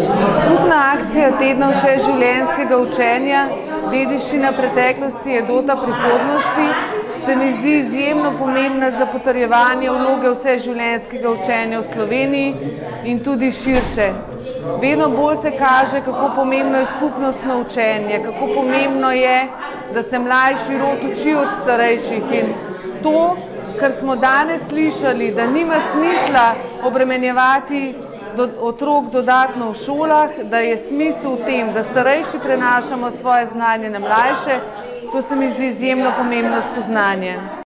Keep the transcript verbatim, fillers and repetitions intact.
Skupna akcija Tedna vseživljenjskega učenja Dediščina preteklosti, edota prihodnosti se mi zdi izjemno pomembna za potrjevanje vloge vseživljenjskega učenja v Sloveniji in tudi širše. Vedno bolj se kaže, kako pomembno je skupnostno učenje, kako pomembno je, da se mlajši rod uči od starejših, in to, kar smo danes slišali, da nima smisla obremenjevati do, otrok dodatno v šolah, da je smisel v tem, da starejši prenašamo svoje znanje na mlajše, to se mi zdi izjemno pomembno spoznanje.